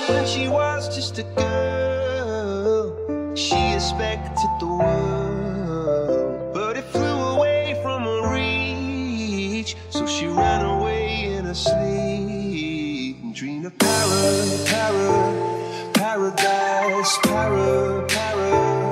When she was just a girl, she expected the world, but it flew away from her reach. So she ran away in her sleep and dreamed of paradise, para,